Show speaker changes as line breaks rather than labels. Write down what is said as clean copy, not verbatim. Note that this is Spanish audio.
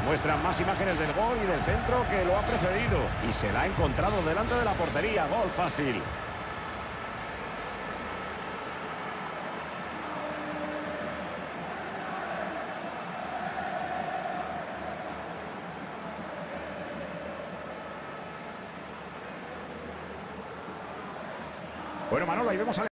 Muestran más imágenes del gol y del centro que lo ha precedido. Y se la ha encontrado delante de la portería. Gol fácil. Bueno, Manolo, ahí vemos al